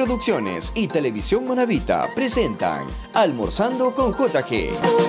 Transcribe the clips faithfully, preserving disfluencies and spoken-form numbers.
Producciones y Televisión Manavita presentan Almorzando con J G.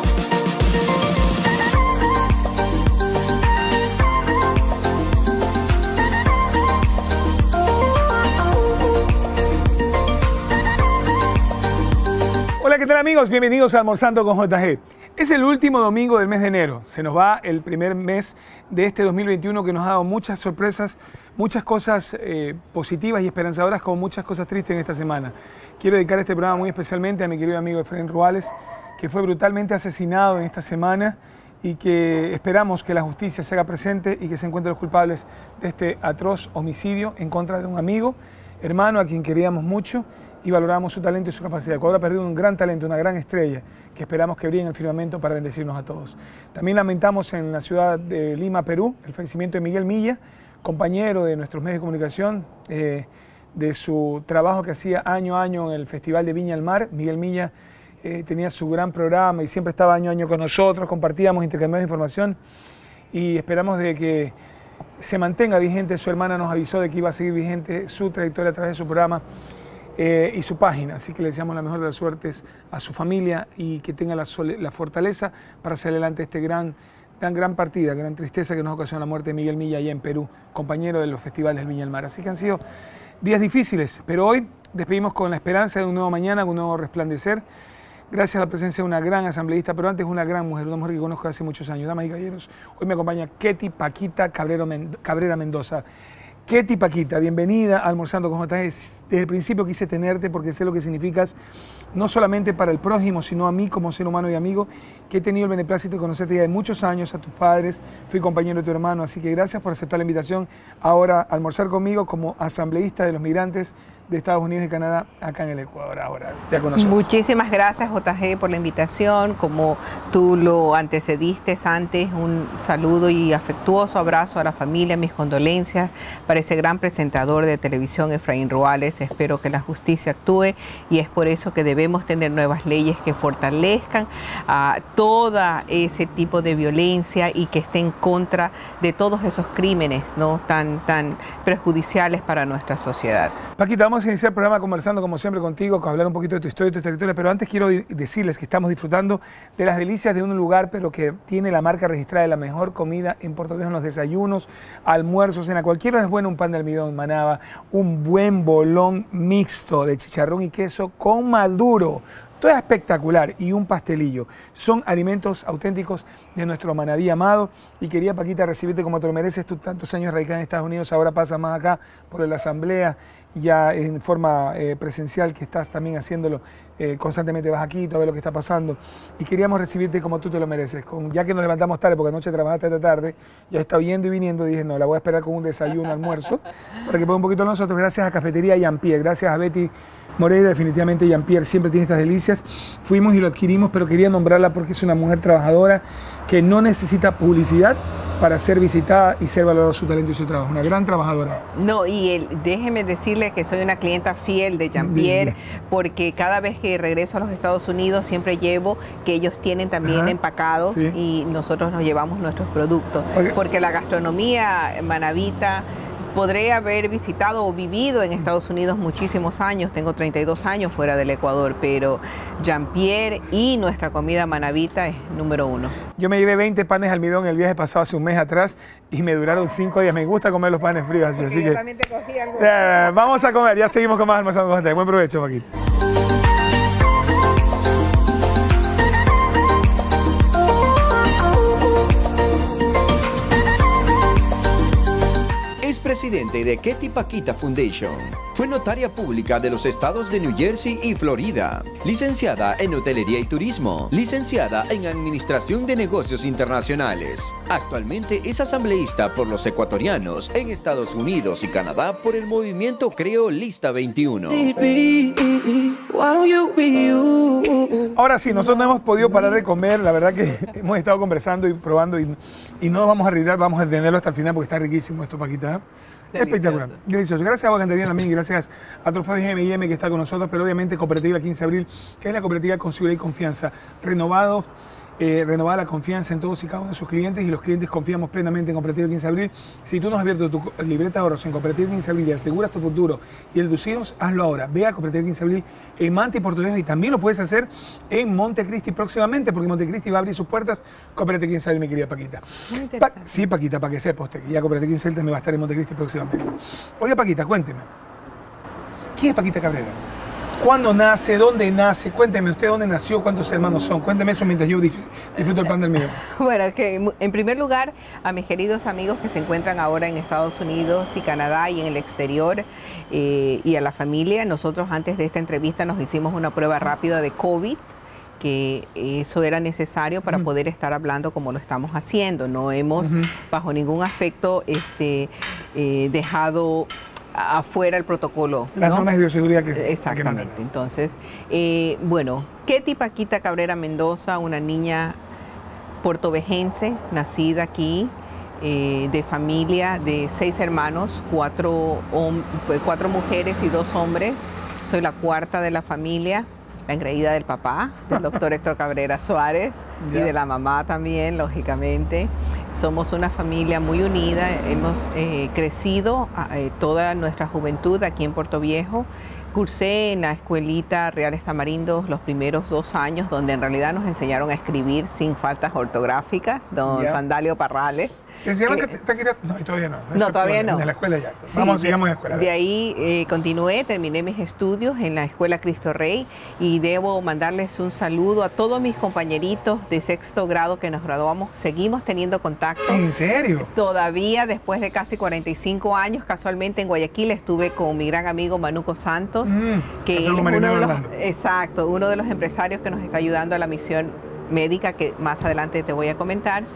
Hola, ¿qué tal amigos? Bienvenidos a Almorzando con J G. Es el último domingo del mes de enero. Se nos va el primer mes de este dos mil veintiuno que nos ha dado muchas sorpresas, muchas cosas eh, positivas y esperanzadoras, como muchas cosas tristes en esta semana. Quiero dedicar este programa muy especialmente a mi querido amigo Efraín Ruales, que fue brutalmente asesinado en esta semana y que esperamos que la justicia se haga presente y que se encuentren los culpables de este atroz homicidio en contra de un amigo, hermano a quien queríamos mucho y valoramos su talento y su capacidad. Ecuador ha perdido un gran talento, una gran estrella, que esperamos que brille en el firmamento para bendecirnos a todos. También lamentamos en la ciudad de Lima, Perú, el fallecimiento de Miguel Milla, compañero de nuestros medios de comunicación, eh, de su trabajo que hacía año a año en el Festival de Viña al Mar. Miguel Milla eh, tenía su gran programa y siempre estaba año a año con nosotros, compartíamos, intercambiamos información y esperamos de que se mantenga vigente. Su hermana nos avisó de que iba a seguir vigente su trayectoria a través de su programa Eh, y su página, así que le deseamos la mejor de las suertes a su familia y que tenga la, la fortaleza para hacer adelante este gran, gran, gran partida, gran tristeza que nos ocasiona la muerte de Miguel Milla allá en Perú, compañero de los festivales del Viña del Mar. Así que han sido días difíciles, pero hoy despedimos con la esperanza de un nuevo mañana, de un nuevo resplandecer, gracias a la presencia de una gran asambleísta, pero antes una gran mujer, una mujer que conozco hace muchos años. Damas y caballeros, hoy me acompaña Ketty Paquita Cabrero Mend- Cabrera Mendoza. Ketty Paquita, bienvenida a Almorzando con J G. Desde el principio quise tenerte porque sé lo que significas, no solamente para el prójimo, sino a mí como ser humano y amigo, que he tenido el beneplácito de conocerte ya de muchos años, a tus padres, fui compañero de tu hermano, así que gracias por aceptar la invitación ahora a almorzar conmigo como asambleísta de los migrantes de Estados Unidos y Canadá, acá en el Ecuador, ahora ya con nosotros. Muchísimas gracias, J G, por la invitación. Como tú lo antecediste antes, un saludo y afectuoso abrazo a la familia, mis condolencias para ese gran presentador de televisión, Efraín Ruales. Espero que la justicia actúe y es por eso que debemos tener nuevas leyes que fortalezcan a todo ese tipo de violencia y que estén en contra de todos esos crímenes, ¿no?, tan, tan perjudiciales para nuestra sociedad. Paquita, vamos a iniciar el programa conversando como siempre contigo, con hablar un poquito de tu historia y tu trayectoria, pero antes quiero decirles que estamos disfrutando de las delicias de un lugar, pero que tiene la marca registrada de la mejor comida en Puerto Viejo, en los desayunos, almuerzos, cena. Cualquiera es bueno un pan de almidón, manaba, un buen bolón mixto de chicharrón y queso con maduro. Todo es espectacular y un pastelillo. Son alimentos auténticos de nuestro Manaví amado y quería, Paquita, recibirte como te lo mereces. Tú tantos años radicada en Estados Unidos, ahora pasas más acá por la asamblea, ya en forma eh, presencial, que estás también haciéndolo eh, constantemente, vas aquí, tú ves lo que está pasando y queríamos recibirte como tú te lo mereces. Con, ya que nos levantamos tarde, porque anoche trabajaste esta tarde, ya está yendo y viniendo, dije no, la voy a esperar con un desayuno, almuerzo, para que ponga un poquito a nosotros. Gracias a Cafetería Jean-Pierre, gracias a Betty Moreira, definitivamente Jean-Pierre siempre tiene estas delicias. Fuimos y lo adquirimos, pero quería nombrarla porque es una mujer trabajadora que no necesita publicidad para ser visitada y ser valorado su talento y su trabajo. Una gran trabajadora. No, y el, déjeme decirle que soy una clienta fiel de Jean-Pierre, porque cada vez que regreso a los Estados Unidos siempre llevo que ellos tienen también Ajá, empacados sí. y nosotros nos llevamos nuestros productos. Okay. Porque la gastronomía manavita, podré haber visitado o vivido en Estados Unidos muchísimos años, tengo treinta y dos años fuera del Ecuador, pero Jean-Pierre y nuestra comida manavita es número uno. Yo me llevé veinte panes de almidón el viaje pasado hace un mes atrás y me duraron cinco días. Me gusta comer los panes fríos así, así yo que... también te cogí algo. Eh, vamos a comer, ya seguimos con más Almorzando con J G. Buen provecho, Paquita. Es presidente de Ketty Paquita Foundation. Fue notaria pública de los estados de New Jersey y Florida. Licenciada en Hotelería y Turismo. Licenciada en Administración de Negocios Internacionales. Actualmente es asambleísta por los ecuatorianos en Estados Unidos y Canadá por el movimiento Creo Lista veintiuno. Ahora sí, nosotros no hemos podido parar de comer. La verdad que hemos estado conversando y probando y, y no nos vamos a arriesgar, vamos a tenerlo hasta el final porque está riquísimo esto, Paquita. Delicioso. Espectacular, delicioso. Gracias a Agua Cantarina también, gracias a Trofeo de G M y M que está con nosotros, pero obviamente Cooperativa quince de abril, que es la cooperativa con seguridad y confianza, renovado eh, renovar la confianza en todos y cada uno de sus clientes, y los clientes confiamos plenamente en Cooperativa quince de abril. Si tú no has abierto tu libreta de ahorros en Cooperativa quince de abril y aseguras tu futuro y el de tus hijos, hazlo ahora. Ve a Cooperativa quince de abril en Manta y Portugués, y también lo puedes hacer en Montecristi próximamente, porque Montecristi va a abrir sus puertas. Cooperativa quince de abril, mi querida Paquita. Pa sí, Paquita, para que sepas, que ya Cooperativa quince de abril también va a estar en Montecristi próximamente. Oiga, Paquita, cuénteme. ¿Quién es Paquita Cabrera? ¿Cuándo nace? ¿Dónde nace? Cuénteme usted dónde nació, cuántos hermanos son. Cuénteme eso mientras yo disfruto el pan del mío. Bueno, que en primer lugar, a mis queridos amigos que se encuentran ahora en Estados Unidos y Canadá y en el exterior, eh, y a la familia, nosotros antes de esta entrevista nos hicimos una prueba rápida de COVID, que eso era necesario para uh-huh. poder estar hablando como lo estamos haciendo. No hemos, uh-huh. bajo ningún aspecto, este, eh, dejado afuera el protocolo. Las ¿no? normas de bioseguridad que... Exactamente. Que Entonces, eh, bueno, Ketty Paquita Cabrera Mendoza, una niña puertovejense, nacida aquí, eh, de familia de seis hermanos, cuatro, cuatro mujeres y dos hombres. Soy la cuarta de la familia, la engreída del papá, del doctor Héctor Cabrera Suárez, yeah. y de la mamá también, lógicamente. Somos una familia muy unida, hemos eh, crecido eh, toda nuestra juventud aquí en Puerto Viejo. Cursé en la escuelita Reales Tamarindos los primeros dos años, donde en realidad nos enseñaron a escribir sin faltas ortográficas, don yeah. Sandalio Parrales. ¿Te enseñaron que, que te, te, no, todavía no. No, todavía no. En la escuela ya. Sí, Vamos, de, sigamos en la escuela. De ahí eh, continué, terminé mis estudios en la Escuela Cristo Rey, y debo mandarles un saludo a todos mis compañeritos de sexto grado que nos graduamos. Seguimos teniendo contacto. ¿En serio? Todavía, después de casi cuarenta y cinco años, casualmente en Guayaquil estuve con mi gran amigo Manuco Santos, mm, que es uno de los, exacto, uno de los empresarios que nos está ayudando a la misión médica, que más adelante te voy a comentar.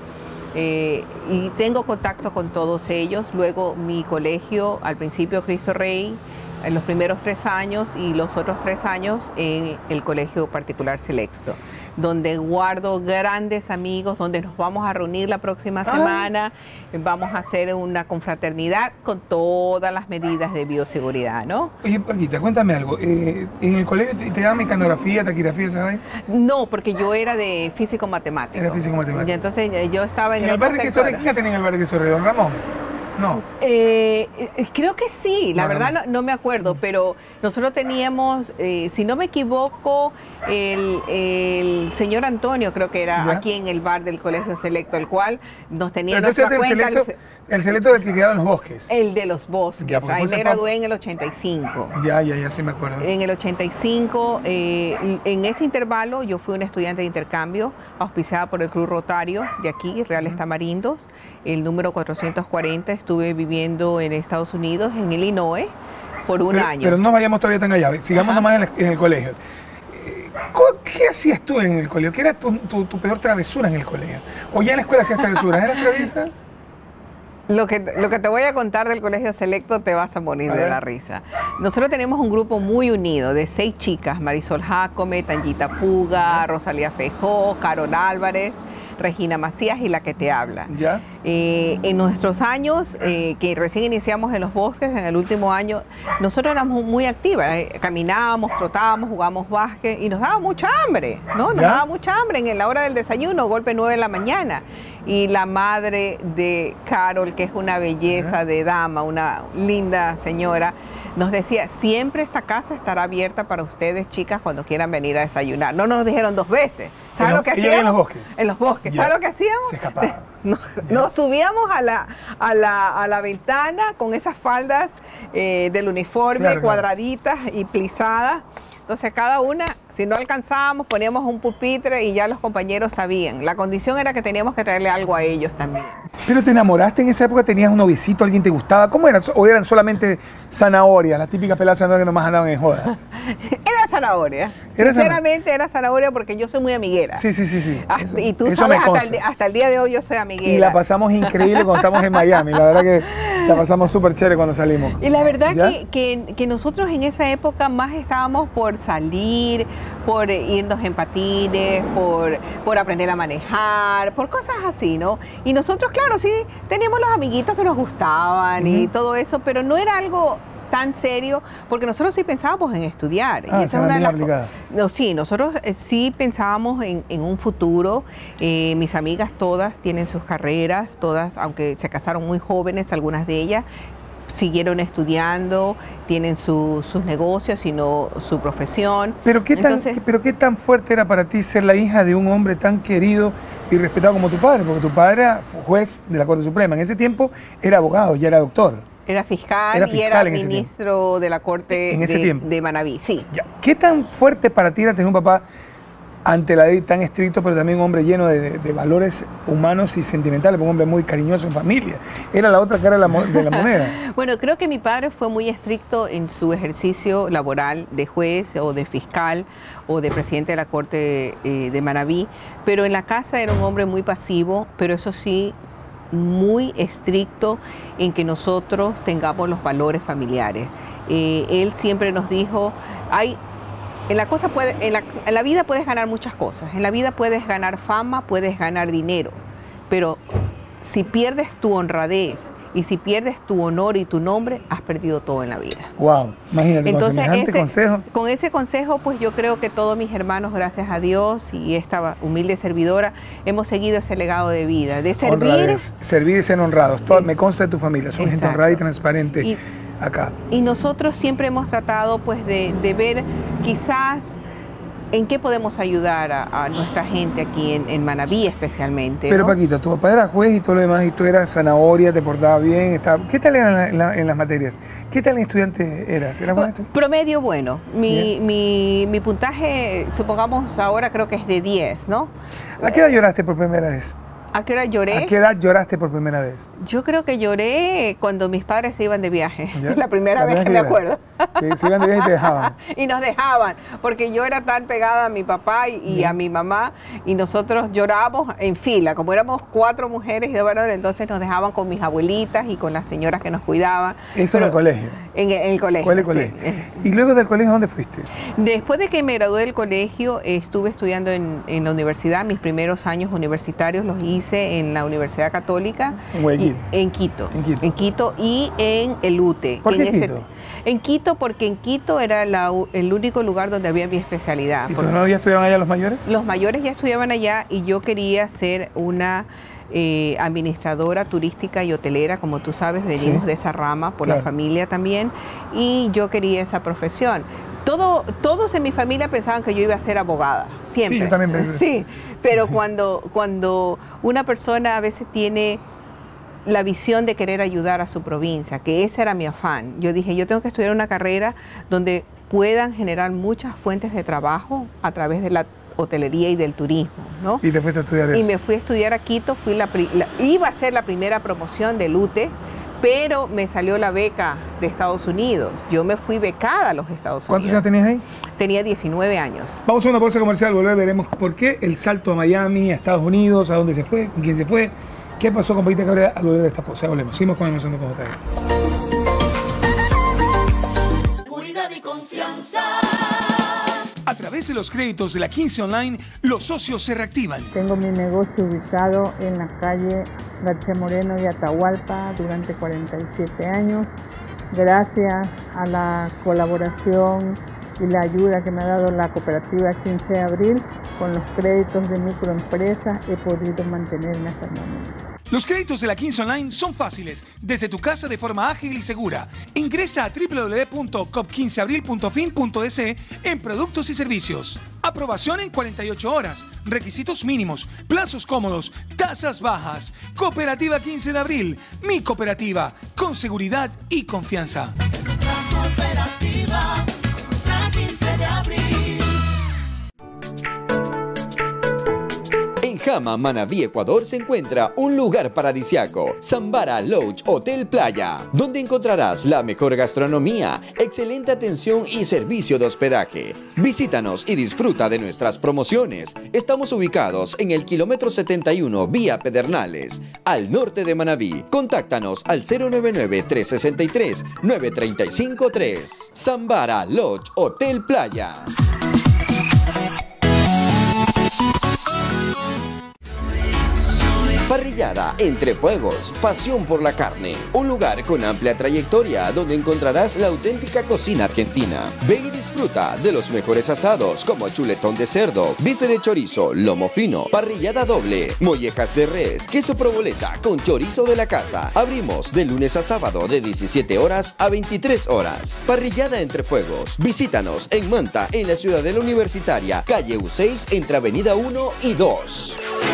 Eh, y tengo contacto con todos ellos. Luego mi colegio, al principio Cristo Rey, en los primeros tres años, y los otros tres años en el Colegio Particular Selecto, donde guardo grandes amigos, donde nos vamos a reunir la próxima semana. Ay. Vamos a hacer una confraternidad con todas las medidas de bioseguridad, ¿no? Oye, Paquita, cuéntame algo. Eh, ¿En el colegio te, te daban mecanografía, taquigrafía, sabes? No, porque yo era de físico-matemático. Era físico-matemático. Y entonces yo estaba en, ¿En el, el barrio sector. ¿Quién tenía en el barrio Cristo Rey? ¿Don Ramón? No. Eh, creo que sí, la no, verdad no. No, no me acuerdo, pero nosotros teníamos, eh, si no me equivoco, el, el señor Antonio, creo que era, ¿ya? Aquí en el bar del Colegio Selecto, el cual nos tenía nuestra el cuenta. Selecto, el Selecto del que quedaba en los bosques. El de los bosques, ya, ahí me gradué en el ochenta y cinco. Ya, ya, ya sí me acuerdo. En el ochenta y cinco, eh, en ese intervalo yo fui una estudiante de intercambio auspiciada por el Club Rotario de aquí, Reales uh-huh. Tamarindos, el número cuatrocientos cuarenta. Estuve viviendo en Estados Unidos, en Illinois, por un pero, año. Pero no vayamos todavía tan allá, sigamos Ajá. nomás en, la, en el colegio. ¿Qué hacías tú en el colegio? ¿Qué era tu, tu, tu peor travesura en el colegio? ¿O ya en la escuela hacías travesuras? ¿Eras traviesa? Lo que, lo que te voy a contar del Colegio Selecto te vas a morir a de ver. la risa. Nosotros tenemos un grupo muy unido de seis chicas: Marisol Jacome, Tangita Puga, Rosalía Feijó, Carol Álvarez, Regina Macías y la que te habla. ¿Ya? Eh, en nuestros años, eh, que recién iniciamos en los bosques, en el último año, nosotros éramos muy activas. Eh, caminábamos, trotábamos, jugábamos básquet y nos daba mucha hambre, ¿no? Nos ¿Ya? daba mucha hambre en la hora del desayuno, golpe nueve de la mañana. Y la madre de Carol, que es una belleza de dama, una linda señora, nos decía: siempre esta casa estará abierta para ustedes, chicas, cuando quieran venir a desayunar. No nos dijeron dos veces. ¿Sabes lo que hacíamos? En los bosques. En los bosques. ¿Sabes lo que hacíamos? Se escapaban. Nos, nos subíamos a la, a, la, a la ventana con esas faldas eh, del uniforme, claro, cuadraditas claro. y plisadas. Entonces cada una, si no alcanzábamos, poníamos un pupitre y ya los compañeros sabían. La condición era que teníamos que traerle algo a ellos también. ¿Pero te enamoraste en esa época? ¿Tenías un novicito? ¿Alguien te gustaba? ¿Cómo eran? ¿O eran solamente zanahorias, las típicas peladas zanahorias que nomás andaban en jodas? Era zanahoria. ¿Era Sinceramente era zanahoria, porque yo soy muy amiguera. Sí, sí, sí. sí. Eso, y tú sabes, hasta el, hasta el día de hoy yo soy amiguera. Y la pasamos increíble cuando estamos en Miami. La verdad que la pasamos súper chévere cuando salimos. Y la verdad que, que, que nosotros en esa época más estábamos por salir, por irnos en patines, por, por aprender a manejar, por cosas así, ¿no? Y nosotros, claro, sí, teníamos los amiguitos que nos gustaban uh-huh. y todo eso, pero no era algo tan serio, porque nosotros sí pensábamos en estudiar. Ah, y esa es una de las aplicada. No, sí, nosotros eh, sí pensábamos en, en un futuro. Eh, mis amigas todas tienen sus carreras, todas, aunque se casaron muy jóvenes, algunas de ellas, siguieron estudiando, tienen su, sus negocios y no su profesión. Pero ¿qué, tan, Entonces, pero ¿qué tan fuerte era para ti ser la hija de un hombre tan querido y respetado como tu padre? Porque tu padre era juez de la Corte Suprema. En ese tiempo era abogado, ya era doctor. Era fiscal, Era y fiscal era en ese ministro de la Corte En ese de, tiempo. de Manabí, sí. Ya. ¿Qué tan fuerte para ti era tener un papá ante la ley tan estricto, pero también un hombre lleno de, de, de valores humanos y sentimentales, un hombre muy cariñoso en familia? Era la otra cara de la, mo- de la moneda. Bueno, creo que mi padre fue muy estricto en su ejercicio laboral de juez o de fiscal o de presidente de la Corte eh, de Manabí, pero en la casa era un hombre muy pasivo, pero eso sí, muy estricto en que nosotros tengamos los valores familiares. Eh, él siempre nos dijo, hay... En la, cosa puede, en, la, en la vida puedes ganar muchas cosas. En la vida puedes ganar fama, puedes ganar dinero. Pero si pierdes tu honradez y si pierdes tu honor y tu nombre, has perdido todo en la vida. Wow, imagínate, Entonces, con semejante ese, consejo. con ese consejo, pues yo creo que todos mis hermanos, gracias a Dios y esta humilde servidora, hemos seguido ese legado de vida, de servir. Honradez, servir y ser honrados. Todo, Es, me consta de tu familia, son gente exacto. honrada y transparente Y, acá. Y nosotros siempre hemos tratado pues de, de ver quizás en qué podemos ayudar a, a nuestra gente aquí en, en Manabí especialmente. Pero ¿no? Paquita, tu papá era juez y todo lo demás, y tú eras zanahoria, te portabas bien, estaba... ¿Qué tal eran en, la- en la- en las materias? ¿Qué tal estudiante eras? ¿Eras buen estudiante? Promedio bueno. Mi, mi, mi puntaje, supongamos ahora creo que es de diez, ¿no? ¿A qué edad lloraste por primera vez? ¿A qué hora lloré? ¿A qué edad lloraste por primera vez? Yo creo que lloré cuando mis padres se iban de viaje. ¿Ya? La primera La vez que primera me que iban. acuerdo. Que se iban de viaje y te dejaban. Y nos dejaban, porque yo era tan pegada a mi papá y, y a mi mamá, y nosotros llorábamos en fila, como éramos cuatro mujeres y dos varones, entonces nos dejaban con mis abuelitas y con las señoras que nos cuidaban. Eso en el colegio. En, en el colegio. ¿Cuál es el sí. colegio? ¿Y luego del colegio dónde fuiste? Después de que me gradué del colegio, eh, estuve estudiando en, en la universidad. Mis primeros años universitarios los hice en la Universidad Católica. En Guayaquil. y- En Quito. En Quito. En Quito y en el U T E. ¿Por qué en Quito? En Quito, porque en Quito era la u- el único lugar donde había mi especialidad. ¿Y Porque tus novios estudiaban allá los mayores? los mayores ya estudiaban allá y yo quería ser una eh, administradora turística y hotelera, como tú sabes, venimos Sí. de esa rama por Claro. la familia también, y yo quería esa profesión. Todo, todos en mi familia pensaban que yo iba a ser abogada, siempre. Sí, yo también pensé. Sí, pero cuando, cuando una persona a veces tiene la visión de querer ayudar a su provincia, que ese era mi afán, yo dije, yo tengo que estudiar una carrera donde puedan generar muchas fuentes de trabajo a través de la hotelería y del turismo, ¿no? Y te fuiste a estudiar eso. Y me fui a estudiar a Quito, fui la, pri- la- iba a ser la primera promoción del U T E, pero me salió la beca de Estados Unidos. Yo me fui becada a los Estados ¿Cuántos años Unidos. tenías ahí? Tenía diecinueve años. Vamos a una pausa comercial, volver veremos por qué el salto a Miami, a Estados Unidos, a dónde se fue, con quién se fue, qué pasó con Paquita Cabrera al volver de esta pausa. Volvemos, seguimos con Almorzando con J G. Seguridad y confianza. A través de los créditos de la quince Online, los socios se reactivan. Tengo mi negocio ubicado en la calle García Moreno y Atahualpa durante cuarenta y siete años. Gracias a la colaboración y la ayuda que me ha dado la cooperativa quince de abril, con los créditos de microempresas he podido mantenerme hasta el momento. Los créditos de la quince Online son fáciles, desde tu casa de forma ágil y segura. Ingresa a w w w punto cop quince abril punto fin punto es en productos y servicios. Aprobación en cuarenta y ocho horas. Requisitos mínimos, plazos cómodos, tasas bajas. Cooperativa quince de abril, mi cooperativa, con seguridad y confianza. Es nuestra cooperativa, es nuestra quince de abril. En Jama, Manabí, Ecuador, se encuentra un lugar paradisiaco, Zambara Lodge Hotel Playa, donde encontrarás la mejor gastronomía, excelente atención y servicio de hospedaje. Visítanos y disfruta de nuestras promociones. Estamos ubicados en el kilómetro setenta y uno, vía Pedernales, al norte de Manabí. Contáctanos al cero nueve nueve, tres seis tres, nueve tres cinco tres. Zambara Lodge Hotel Playa. Parrillada Entre Fuegos, pasión por la carne. Un lugar con amplia trayectoria donde encontrarás la auténtica cocina argentina. Ven y disfruta de los mejores asados como chuletón de cerdo, bife de chorizo, lomo fino, parrillada doble, mollejas de res, queso provoleta con chorizo de la casa. Abrimos de lunes a sábado de diecisiete horas a veintitrés horas. Parrillada Entre Fuegos. Visítanos en Manta, en la Ciudadela Universitaria, calle U seis, entre Avenida uno y dos.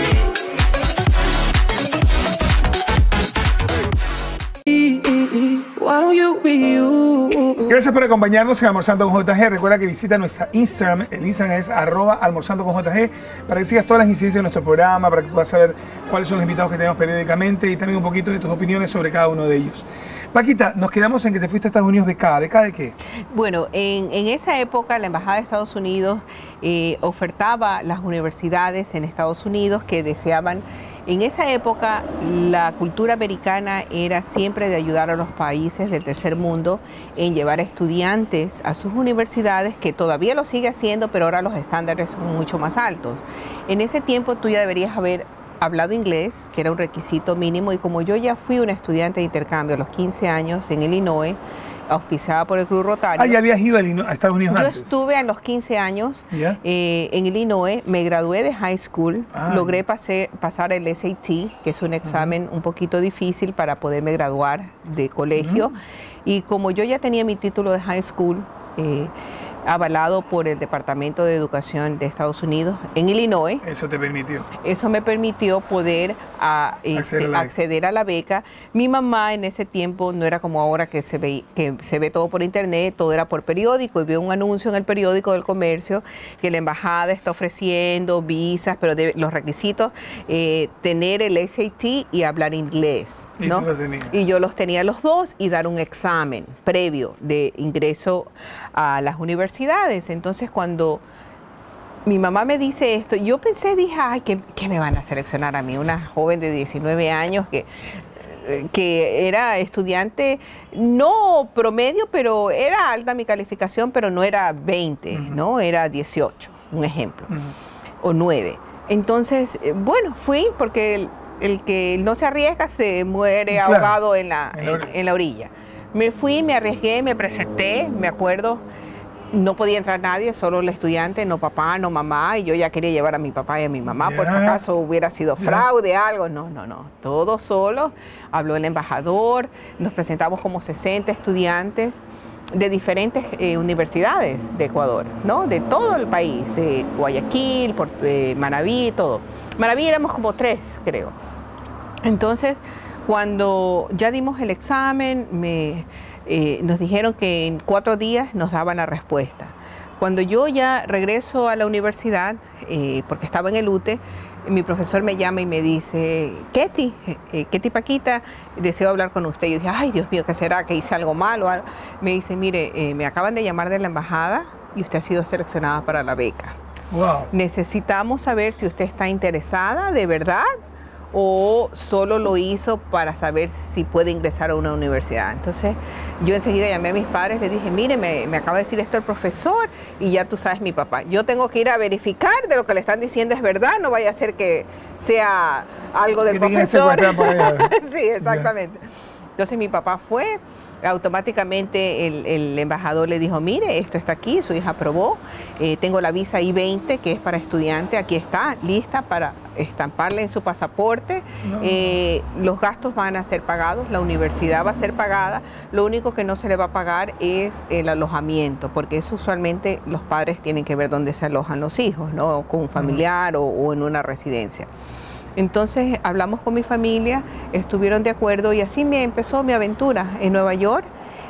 Gracias por acompañarnos en Almorzando con J G. Recuerda que visita nuestra Instagram. El Instagram es arroba almorzando con J G para que sigas todas las incidencias de nuestro programa, para que puedas saber cuáles son los invitados que tenemos periódicamente y también un poquito de tus opiniones sobre cada uno de ellos. Paquita, nos quedamos en que te fuiste a Estados Unidos becada. ¿Becada de qué? Bueno, en, en esa época la Embajada de Estados Unidos eh, ofertaba las universidades en Estados Unidos que deseaban. En esa época la cultura americana era siempre de ayudar a los países del tercer mundo en llevar estudiantes a sus universidades, que todavía lo sigue haciendo, pero ahora los estándares son mucho más altos. En ese tiempo tú ya deberías haber hablado inglés, que era un requisito mínimo, y como yo ya fui una estudiante de intercambio a los quince años en Illinois, auspiciada por el Club Rotario. Ah, ya habías ido a Estados Unidos Yo antes. estuve a los quince años ¿Ya? eh, en Illinois, me gradué de high school, Ah, logré ya. pasé, pasar el S A T, que es un examen uh-huh. un poquito difícil para poderme graduar de colegio, uh-huh. y como yo ya tenía mi título de high school, eh, avalado por el Departamento de Educación de Estados Unidos en Illinois. Eso te permitió. Eso me permitió poder a, este, acceder, a la acceder a la beca. Mi mamá en ese tiempo no era como ahora que se ve, que se ve todo por internet, todo era por periódico, y vio un anuncio en el periódico del comercio que la embajada está ofreciendo visas, pero de, los requisitos, eh, tener el S A T y hablar inglés, ¿no? ¿Y tú los tenías? Y yo los tenía los dos y dar un examen previo de ingreso a las universidades. Entonces, cuando mi mamá me dice esto, yo pensé, dije, ay, ¿qué, qué me van a seleccionar a mí? Una joven de diecinueve años que, que era estudiante, no promedio, pero era alta mi calificación, pero no era veinte, uh-huh. ¿no? Era dieciocho, un ejemplo, uh-huh. o nueve. Entonces, bueno, fui porque el, el que no se arriesga se muere claro. ahogado en la, en, en la orilla. Me fui, me arriesgué, me presenté, me acuerdo. No podía entrar nadie, solo el estudiante, no papá, no mamá, y yo ya quería llevar a mi papá y a mi mamá, yeah. por si acaso hubiera sido fraude, yeah. algo. No, no, no, todo solo. Habló el embajador, nos presentamos como sesenta estudiantes de diferentes eh, universidades de Ecuador, ¿no? De todo el país, de Guayaquil, por, de Manabí, todo. Manabí éramos como tres, creo. Entonces, cuando ya dimos el examen, me... Eh, nos dijeron que en cuatro días nos daban la respuesta. Cuando yo ya regreso a la universidad, eh, porque estaba en el U T E, mi profesor me llama y me dice, Ketty, eh, Ketty Paquita, deseo hablar con usted. Yo dije, ay, Dios mío, ¿qué será? ¿Que hice algo malo? Me dice, mire, eh, me acaban de llamar de la embajada y usted ha sido seleccionada para la beca. Wow. Necesitamos saber si usted está interesada de verdad o solo lo hizo para saber si puede ingresar a una universidad. Entonces, yo enseguida llamé a mis padres, les dije, mire, me, me acaba de decir esto el profesor, y ya tú sabes mi papá. Yo tengo que ir a verificar de lo que le están diciendo es verdad, no vaya a ser que sea algo del profesor. Sí, exactamente. Yeah. Entonces, mi papá fue, automáticamente el, el embajador le dijo, mire, esto está aquí, su hija aprobó, eh, tengo la visa I veinte, que es para estudiante, aquí está, lista para estamparle en su pasaporte, no. eh, los gastos van a ser pagados, la universidad va a ser pagada, lo único que no se le va a pagar es el alojamiento, porque eso usualmente los padres tienen que ver dónde se alojan los hijos, ¿no? Con un familiar uh-huh. o, o en una residencia. Entonces hablamos con mi familia, estuvieron de acuerdo y así me empezó mi aventura en Nueva York,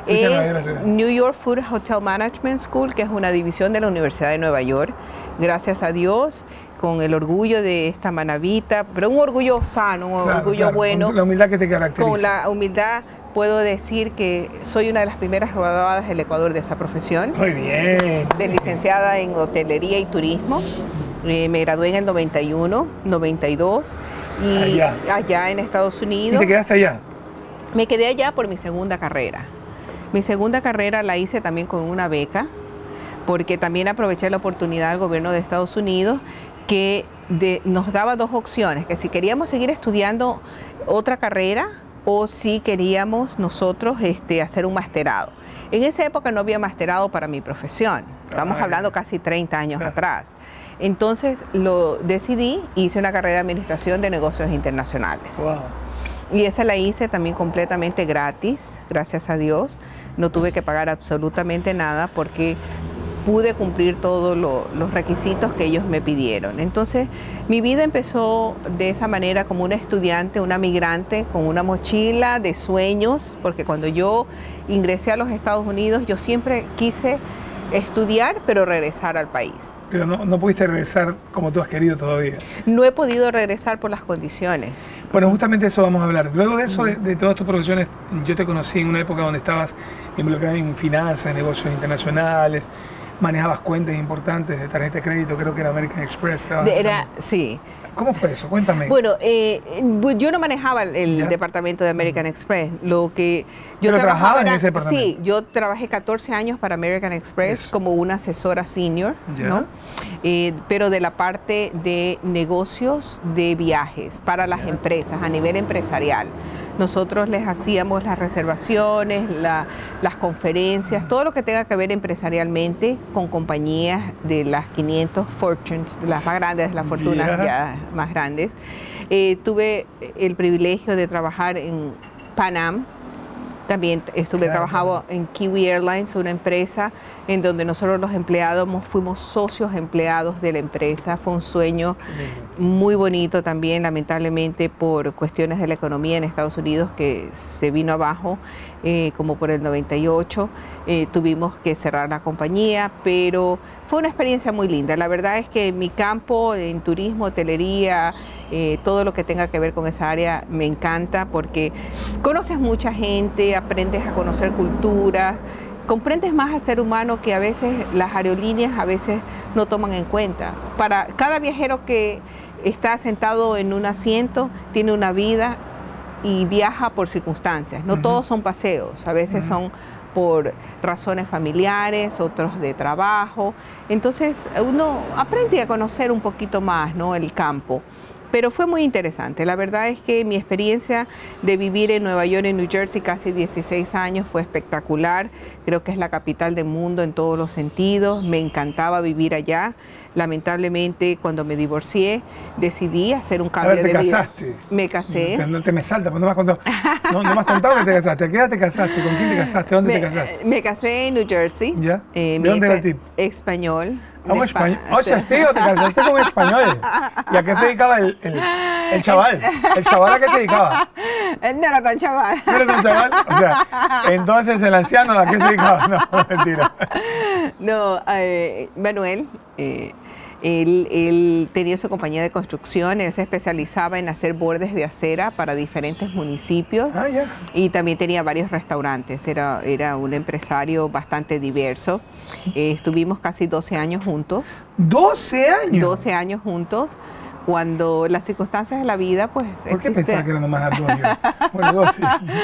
en New York Food Hotel Management School, que es una división de la Universidad de Nueva York. Gracias a Dios, con el orgullo de esta manavita, pero un orgullo sano, un claro, orgullo claro, bueno. Con la humildad que te caracteriza. Con la humildad puedo decir que soy una de las primeras graduadas del Ecuador de esa profesión. Muy bien. De licenciada en hotelería y turismo. Eh, me gradué en el noventa y uno, noventa y dos y allá. allá en Estados Unidos. ¿Y te quedaste allá? Me quedé allá por mi segunda carrera. Mi segunda carrera la hice también con una beca, porque también aproveché la oportunidad del gobierno de Estados Unidos que de, nos daba dos opciones, que si queríamos seguir estudiando otra carrera o si queríamos nosotros este, hacer un masterado. En esa época no había masterado para mi profesión, estamos hablando casi treinta años atrás. Entonces lo decidí, hice una carrera de Administración de Negocios Internacionales. Wow. Y esa la hice también completamente gratis, gracias a Dios. No tuve que pagar absolutamente nada porque pude cumplir todos lo, los requisitos que ellos me pidieron. Entonces, mi vida empezó de esa manera como una estudiante, una migrante, con una mochila de sueños, porque cuando yo ingresé a los Estados Unidos, yo siempre quise estudiar, pero regresar al país. Pero no, no pudiste regresar como tú has querido todavía. No he podido regresar por las condiciones. Bueno, justamente eso vamos a hablar. Luego de eso, de, de todas tus profesiones, yo te conocí en una época donde estabas involucrada en finanzas, negocios internacionales, manejabas cuentas importantes de tarjeta de crédito, creo que era American Express. Era, sí. ¿Cómo fue eso? Cuéntame. Bueno, eh, yo no manejaba el ¿Ya? departamento de American Express. Lo que yo Pero trabajaba era, en ese departamento. Sí, yo trabajé catorce años para American Express eso. como una asesora senior, ¿Ya? ¿no? Eh, pero de la parte de negocios de viajes para las ¿Ya? empresas a nivel empresarial. Nosotros les hacíamos las reservaciones, la, las conferencias, todo lo que tenga que ver empresarialmente con compañías de las quinientas Fortunes, de las más grandes, de las fortunas yeah. ya más grandes. Eh, tuve el privilegio de trabajar en Pan Am. También estuve claro. trabajando en Kiwi Airlines, una empresa en donde nosotros los empleados fuimos socios empleados de la empresa. Fue un sueño muy bonito también, lamentablemente por cuestiones de la economía en Estados Unidos que se vino abajo, eh, como por el noventa y ocho. Eh, tuvimos que cerrar la compañía, pero fue una experiencia muy linda. La verdad es que mi campo en turismo, hotelería, Eh, todo lo que tenga que ver con esa área me encanta porque conoces mucha gente, aprendes a conocer culturas, comprendes más al ser humano que a veces las aerolíneas a veces no toman en cuenta. Para cada viajero que está sentado en un asiento tiene una vida y viaja por circunstancias, no uh-huh. todos son paseos, a veces uh-huh. son por razones familiares, otros de trabajo. Entonces uno aprende a conocer un poquito más, ¿no?, el campo. Pero fue muy interesante. La verdad es que mi experiencia de vivir en Nueva York, en New Jersey, casi dieciséis años, fue espectacular. Creo que es la capital del mundo en todos los sentidos. Me encantaba vivir allá. Lamentablemente, cuando me divorcié, decidí hacer un cambio a ver, ¿te de casaste? vida. Me casé. No, no te me salta, no me has contado, no, no me has contado que te casaste. ¿A qué edad te casaste? ¿Con quién te casaste? ¿Dónde me, te casaste? Me casé en New Jersey. ¿Ya? Eh, ¿De dónde era el tipo? Español. ¿Cómo español? O sea, tío, te casaste con español. ¿Y a qué se dedicaba el, el, el chaval? ¿El chaval a qué se dedicaba? No era tan chaval. ¿No era tan chaval? O sea, entonces el anciano a qué se dedicaba. No, mentira. No, eh, Manuel, eh, él, él tenía su compañía de construcción, él se especializaba en hacer bordes de acera para diferentes municipios. Ah, ya. Y también tenía varios restaurantes, era, era un empresario bastante diverso. Eh, estuvimos casi doce años juntos. ¿doce años? doce años juntos. Cuando las circunstancias de la vida, pues, ¿por qué existen... pensaba que eran nomás dos años? Bueno, doce.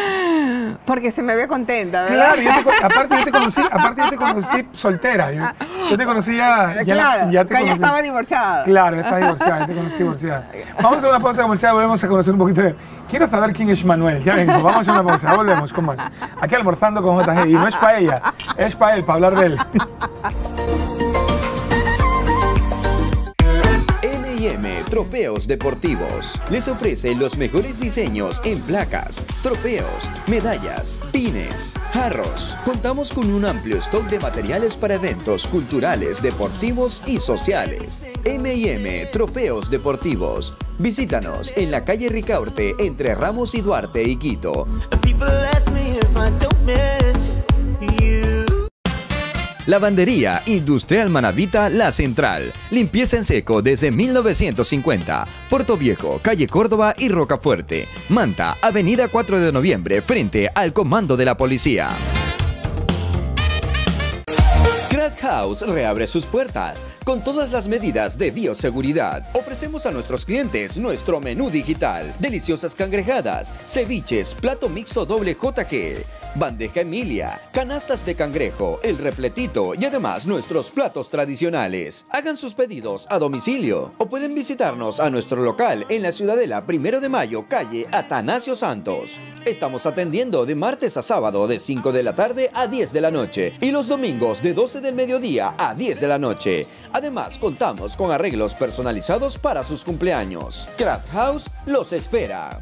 Porque se me ve contenta, Claro, ¿verdad? yo te, aparte yo te conocí, aparte yo te conocí soltera. Yo, yo te conocí ya... ya claro, ya te que conocí. ya estaba divorciada. Claro, ya estaba divorciada, ya te conocí divorciada. Vamos a una pausa comercial, volvemos a conocer un poquito de... Quiero saber quién es Manuel, ya vengo, vamos a una pausa, volvemos con más. Aquí almorzando con J G, y no es para ella, es para él, para hablar de él. M y M Trofeos Deportivos les ofrece los mejores diseños en placas, trofeos, medallas, pines, jarros. Contamos con un amplio stock de materiales para eventos culturales, deportivos y sociales. M y M Trofeos Deportivos. Visítanos en la calle Ricaurte entre Ramos y Duarte y Quito. Lavandería Industrial Manavita La Central. Limpieza en seco desde mil novecientos cincuenta. Puerto Viejo, calle Córdoba y Rocafuerte. Manta, avenida cuatro de noviembre, frente al comando de la policía. Crack House reabre sus puertas con todas las medidas de bioseguridad. Ofrecemos a nuestros clientes nuestro menú digital, deliciosas cangrejadas, ceviches, plato mixto doble J G, bandeja Emilia, canastas de cangrejo, el repletito y además nuestros platos tradicionales. Hagan sus pedidos a domicilio o pueden visitarnos a nuestro local en la Ciudadela Primero de Mayo, calle Atanasio Santos. Estamos atendiendo de martes a sábado de cinco de la tarde a diez de la noche y los domingos de doce del mediodía a diez de la noche. Además, contamos con arreglos personalizados para sus cumpleaños. Craft House los espera.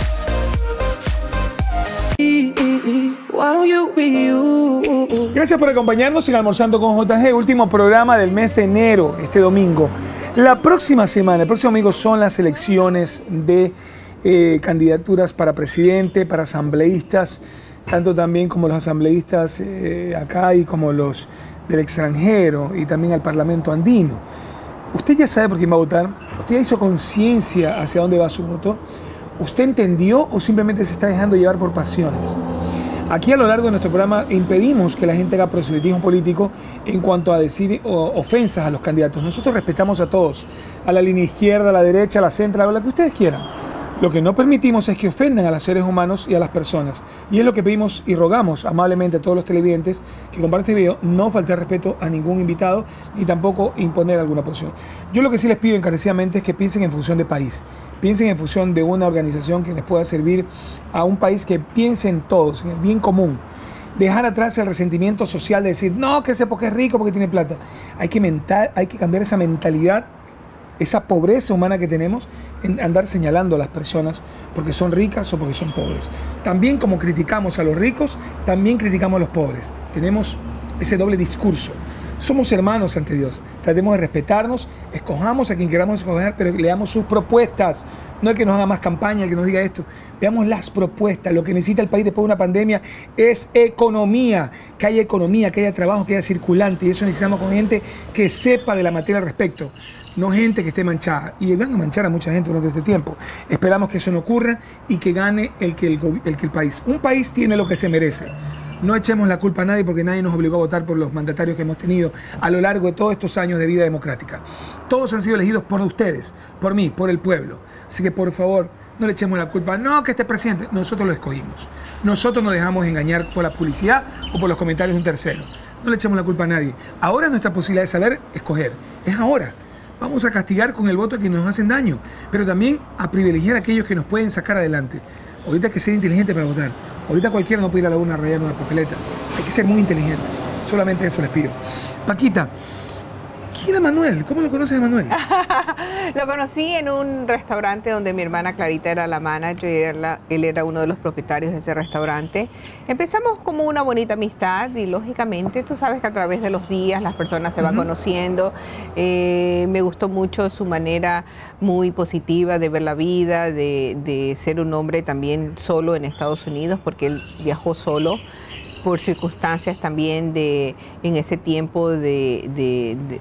Gracias por acompañarnos en Almorzando con J G, último programa del mes de enero, este domingo. La próxima semana, el próximo domingo son las elecciones de eh, candidaturas para presidente, para asambleístas, tanto también como los asambleístas eh, acá y como los del extranjero y también al Parlamento andino. Usted ya sabe por quién va a votar, usted ya hizo conciencia hacia dónde va su voto, usted entendió o simplemente se está dejando llevar por pasiones. Aquí a lo largo de nuestro programa impedimos que la gente haga proselitismo político en cuanto a decir ofensas a los candidatos. Nosotros respetamos a todos, a la línea izquierda, a la derecha, a la central, a la que ustedes quieran. Lo que no permitimos es que ofendan a los seres humanos y a las personas. Y es lo que pedimos y rogamos amablemente a todos los televidentes que compartan este video, no faltar respeto a ningún invitado ni tampoco imponer alguna posición. Yo lo que sí les pido encarecidamente es que piensen en función de país. Piensen en función de una organización que les pueda servir a un país, que piensen todos en el bien común. Dejar atrás el resentimiento social de decir, no, que ese porque es rico, porque tiene plata. Hay que, mental, hay que cambiar esa mentalidad, esa pobreza humana que tenemos en andar señalando a las personas porque son ricas o porque son pobres. También como criticamos a los ricos, también criticamos a los pobres. Tenemos ese doble discurso. Somos hermanos ante Dios. Tratemos de respetarnos, escojamos a quien queramos escoger, pero leamos sus propuestas. No el que nos haga más campaña, el que nos diga esto. Veamos las propuestas. Lo que necesita el país después de una pandemia es economía. Que haya economía, que haya trabajo, que haya circulante. Y eso necesitamos con gente que sepa de la materia al respecto. No gente que esté manchada. Y van a manchar a mucha gente durante este tiempo. Esperamos que eso no ocurra y que gane el que el, el, que el país. Un país tiene lo que se merece. No echemos la culpa a nadie porque nadie nos obligó a votar por los mandatarios que hemos tenido a lo largo de todos estos años de vida democrática. Todos han sido elegidos por ustedes, por mí, por el pueblo. Así que por favor, no le echemos la culpa. No, que este presidente, nosotros lo escogimos. Nosotros nos dejamos engañar por la publicidad o por los comentarios de un tercero. No le echemos la culpa a nadie. Ahora es nuestra posibilidad de saber escoger. Es ahora. Vamos a castigar con el voto a quienes nos hacen daño, pero también a privilegiar a aquellos que nos pueden sacar adelante. Ahorita hay que ser inteligente para votar. Ahorita cualquiera no puede ir a la urna a rayar una papeleta. Hay que ser muy inteligente. Solamente eso les pido. Paquita, ¿quién era Manuel? ¿Cómo lo conoces a Manuel? Lo conocí en un restaurante donde mi hermana Clarita era la manager, y era, él era uno de los propietarios de ese restaurante. Empezamos como una bonita amistad y lógicamente tú sabes que a través de los días las personas se van uh-huh. conociendo. Eh, me gustó mucho su manera muy positiva de ver la vida, de, de ser un hombre también solo en Estados Unidos, porque él viajó solo por circunstancias también de en ese tiempo de, de, de,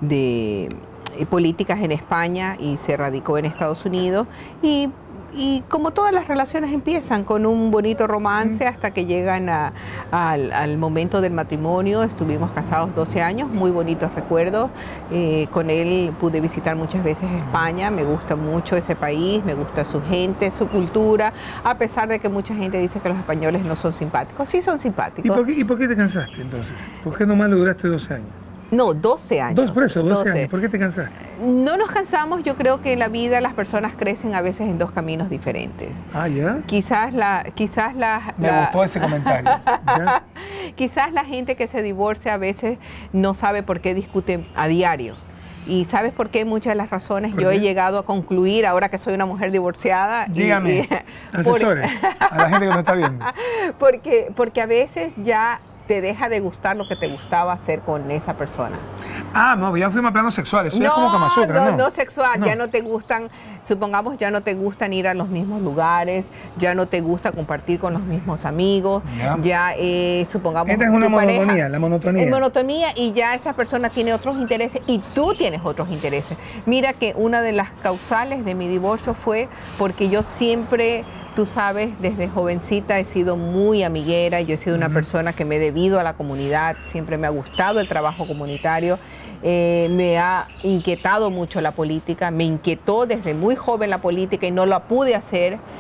de, de políticas en España, y se radicó en Estados Unidos. Y Y como todas las relaciones empiezan con un bonito romance hasta que llegan a, a, al, al momento del matrimonio. Estuvimos casados doce años, muy bonitos recuerdos. Eh, con él pude visitar muchas veces España, me gusta mucho ese país, me gusta su gente, su cultura, a pesar de que mucha gente dice que los españoles no son simpáticos. Sí son simpáticos. ¿Y por qué, y por qué te cansaste entonces? ¿Por qué nomás lo duraste doce años? No, doce años. Dos, por eso, doce años. ¿Por qué te cansaste? No nos cansamos, yo creo que en la vida las personas crecen a veces en dos caminos diferentes. Ah, ¿ya? Quizás la... Quizás la, Me la... gustó ese comentario. ¿Ya? Quizás la gente que se divorcia a veces no sabe por qué discuten a diario. Y ¿sabes por qué? Muchas de las razones yo he llegado a concluir, ahora que soy una mujer divorciada. Dígame, y, y, asesore por, a la gente que nos está viendo. Porque, porque a veces ya te deja de gustar lo que te gustaba hacer con esa persona. Ah, no, ya fuimos a planos sexuales, eso no, es como Kama Sutra, no, ¿no? no sexual, no. Ya no te gustan, supongamos ya no te gustan ir a los mismos lugares, ya no te gusta compartir con los mismos amigos, ya, ya eh, supongamos... Esta es una monotonía, pareja, la monotonía. Es monotonía y ya esa persona tiene otros intereses y tú tienes otros intereses. Mira que una de las causales de mi divorcio fue porque yo siempre... Tú sabes, desde jovencita he sido muy amiguera, yo he sido una uh-huh. persona que me he debido a la comunidad, siempre me ha gustado el trabajo comunitario, eh, me ha inquietado mucho la política, me inquietó desde muy joven la política y no la pude hacer.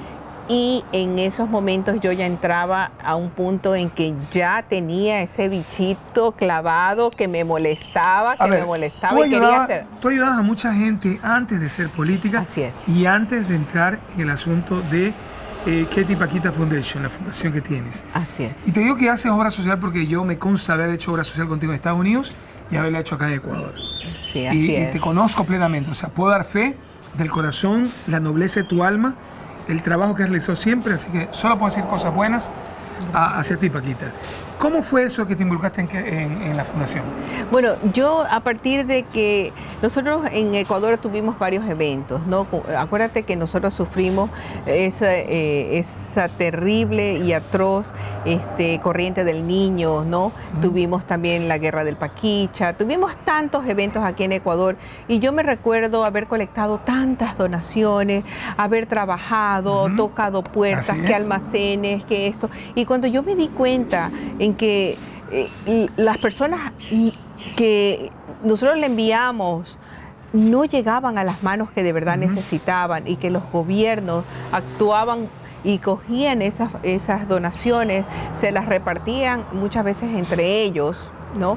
Y en esos momentos yo ya entraba a un punto en que ya tenía ese bichito clavado que me molestaba, que A ver, me molestaba tú y quería ayudabas- hacer. Tú ayudabas a mucha gente antes de ser política. Así es. Y antes de entrar en el asunto de eh, Ketty Paquita Foundation, la fundación que tienes. Así es. Y te digo que haces obra social porque yo me consta haber hecho obra social contigo en Estados Unidos y haberla hecho acá en Ecuador. Sí, así y, y es. te conozco plenamente, o sea, puedo dar fe del corazón, la nobleza de tu alma, el trabajo que has realizado siempre, así que solo puedo decir cosas buenas a- hacia ti, Paquita. ¿Cómo fue eso que te involucraste en, que- en- en la fundación? Bueno, yo a partir de que nosotros en Ecuador tuvimos varios eventos, ¿no? Acuérdate que nosotros sufrimos esa, eh, esa terrible y atroz este, corriente del niño, ¿no? Mm. Tuvimos también la guerra del Paquicha, tuvimos tantos eventos aquí en Ecuador y yo me recuerdo haber colectado tantas donaciones, haber trabajado, uh-huh. tocado puertas, que almacenes, que esto. Y cuando yo me di cuenta en que eh, las personas que nosotros le enviamos no llegaban a las manos que de verdad uh-huh. necesitaban y que los gobiernos actuaban y cogían esas, esas donaciones, se las repartían muchas veces entre ellos, ¿no?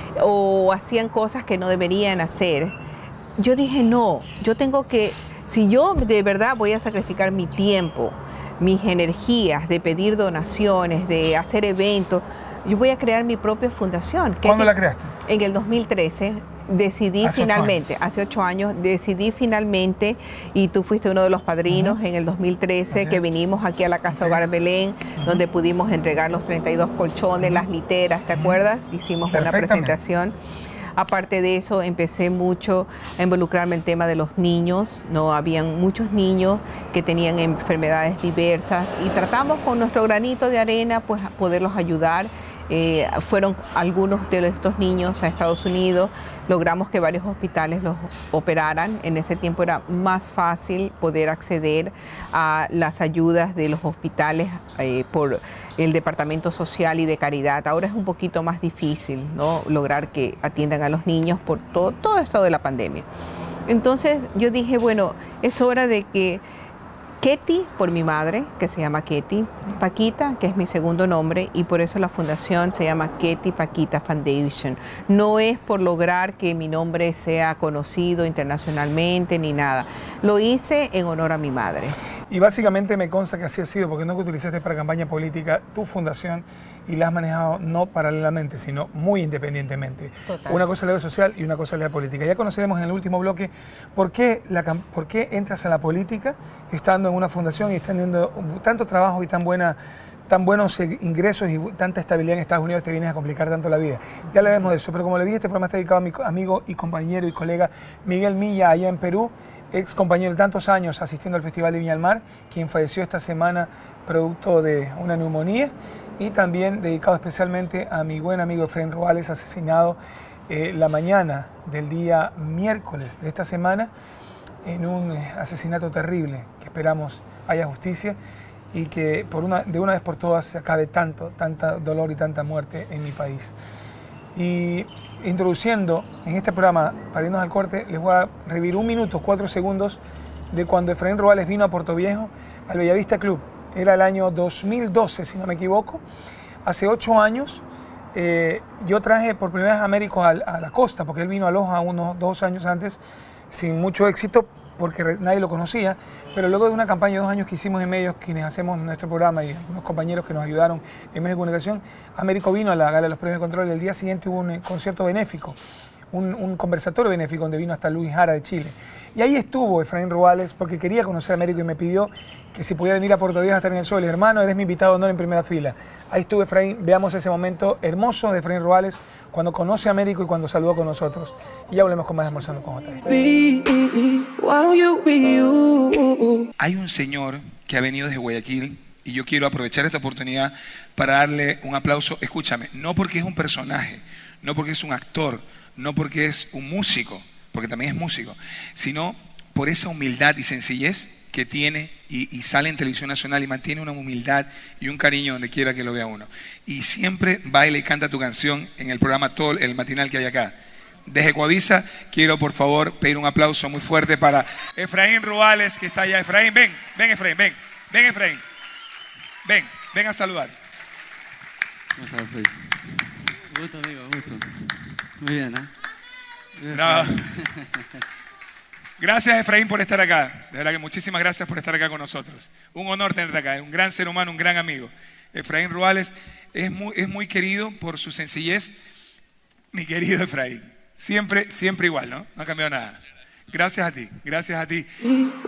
O hacían cosas que no deberían hacer. Yo dije, no, yo tengo que, si yo de verdad voy a sacrificar mi tiempo, mis energías de pedir donaciones, de hacer eventos, yo voy a crear mi propia fundación. ¿Cuándo la creaste? En el dos mil trece. Decidí hace finalmente, hace ocho años, decidí finalmente, y tú fuiste uno de los padrinos uh-huh. en el dos mil trece, así que vinimos aquí a la Casa Hogar Belén, uh-huh. donde pudimos entregar los treinta y dos colchones, uh-huh. las literas, ¿te acuerdas? Hicimos una presentación. Aparte de eso, empecé mucho a involucrarme en el tema de los niños, ¿no? Habían muchos niños que tenían enfermedades diversas y tratamos con nuestro granito de arena, pues, a poderlos ayudar. Eh, fueron algunos de estos niños a Estados Unidos, logramos que varios hospitales los operaran. En ese tiempo era más fácil poder acceder a las ayudas de los hospitales eh, por el Departamento Social y de Caridad. Ahora es un poquito más difícil, ¿no? Lograr que atiendan a los niños por todo, todo esto de la pandemia. Entonces yo dije, bueno, es hora de que Ketty, por mi madre, que se llama Ketty, Paquita, que es mi segundo nombre, y por eso la fundación se llama Ketty Paquita Foundation. No es por lograr que mi nombre sea conocido internacionalmente ni nada. Lo hice en honor a mi madre. Y básicamente me consta que así ha sido, porque no que utilizaste para campaña política tu fundación y la has manejado no paralelamente, sino muy independientemente. Total. Una cosa es la vida social y una cosa es la política. Ya conoceremos en el último bloque por qué, la, por qué entras a la política estando en una fundación y teniendo tanto trabajo y tan, buena, tan buenos ingresos y tanta estabilidad en Estados Unidos, te vienes a complicar tanto la vida. Ya hablaremos de eso, pero como le dije, este programa está dedicado a mi amigo y compañero y colega Miguel Milla, allá en Perú, ex compañero de tantos años asistiendo al Festival de Viña del Mar, quien falleció esta semana producto de una neumonía, y también dedicado especialmente a mi buen amigo Efraín Ruales, asesinado eh, la mañana del día miércoles de esta semana en un eh, asesinato terrible, que esperamos haya justicia y que por una, de una vez por todas se acabe tanto, tanta dolor y tanta muerte en mi país. Y introduciendo en este programa, para irnos al corte, les voy a revivir un minuto, cuatro segundos de cuando Efraín Ruales vino a Puerto Viejo, al Bellavista Club. Era el año dos mil doce, si no me equivoco. Hace ocho años eh, yo traje por primera vez a Américo a, a la costa, porque él vino a Loja unos dos años antes, sin mucho éxito, porque nadie lo conocía, pero luego de una campaña de dos años que hicimos en medios, quienes hacemos nuestro programa y algunos compañeros que nos ayudaron en medios de comunicación, Américo vino a la Gala de los Premios de Control y el día siguiente hubo un concierto benéfico, un, un conversatorio benéfico donde vino hasta Luis Jara de Chile. Y ahí estuvo Efraín Ruales porque quería conocer a Américo y me pidió que si pudiera venir a Puerto Viejo a estar en el sol. Hermano, eres mi invitado de honor en primera fila. Ahí estuvo Efraín, veamos ese momento hermoso de Efraín Ruales cuando conoce a Américo y cuando saludó con nosotros. Y ya volvemos con más de Almorzando con J G. Hay un señor que ha venido desde Guayaquil y yo quiero aprovechar esta oportunidad para darle un aplauso. Escúchame, no porque es un personaje, no porque es un actor, no porque es un músico, porque también es músico, sino por esa humildad y sencillez que tiene y, y sale en Televisión Nacional y mantiene una humildad y un cariño donde quiera que lo vea uno. Y siempre baila y canta tu canción en el programa, todo el matinal que hay acá. Desde Coavisa, quiero por favor pedir un aplauso muy fuerte para Efraín Ruales, que está allá. Efraín, ven, ven Efraín, ven, Ven, Efraín. Ven, ven a saludar. ¿Cómo estás, Efraín? Gusto, amigo, gusto. Muy bien, ¿eh? Bien, No. Efraín. Gracias, Efraín, por estar acá. De verdad que muchísimas gracias por estar acá con nosotros. Un honor tenerte acá. Un gran ser humano, un gran amigo. Efraín Ruales es muy, es muy querido por su sencillez. Mi querido Efraín. Siempre, siempre igual, ¿no? No ha cambiado nada. Gracias a ti, gracias a ti.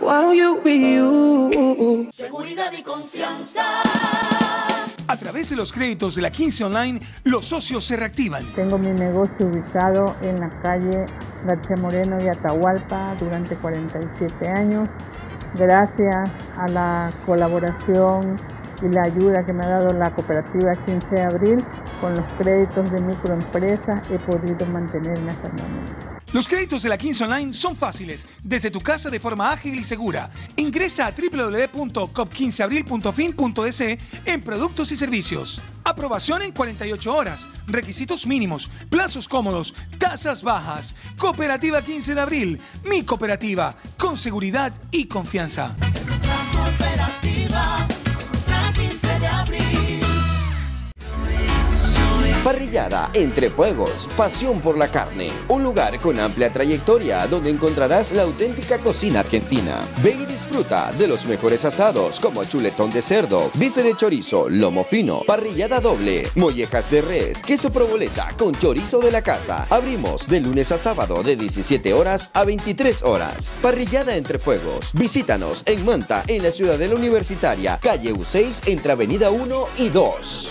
Seguridad y confianza. A través de los créditos de la quince Online, los socios se reactivan. Tengo mi negocio ubicado en la calle García Moreno y Atahualpa durante cuarenta y siete años. Gracias a la colaboración y la ayuda que me ha dado la cooperativa quince de abril, con los créditos de microempresas he podido mantenerme hasta el momento. Los créditos de la quince Online son fáciles, desde tu casa de forma ágil y segura. Ingresa a w w w punto cop quince abril punto fin punto es en productos y servicios. Aprobación en cuarenta y ocho horas, requisitos mínimos, plazos cómodos, tasas bajas. Cooperativa quince de abril, mi cooperativa, con seguridad y confianza. Es nuestra cooperativa. Es nuestra quince de abril. Parrillada Entre Fuegos, pasión por la carne. Un lugar con amplia trayectoria donde encontrarás la auténtica cocina argentina. Ven y disfruta de los mejores asados como chuletón de cerdo, bife de chorizo, lomo fino, parrillada doble, mollejas de res, queso provoleta con chorizo de la casa. Abrimos de lunes a sábado de diecisiete horas a veintitrés horas. Parrillada Entre Fuegos. Visítanos en Manta, en la Ciudadela Universitaria, calle U seis, entre Avenida uno y dos.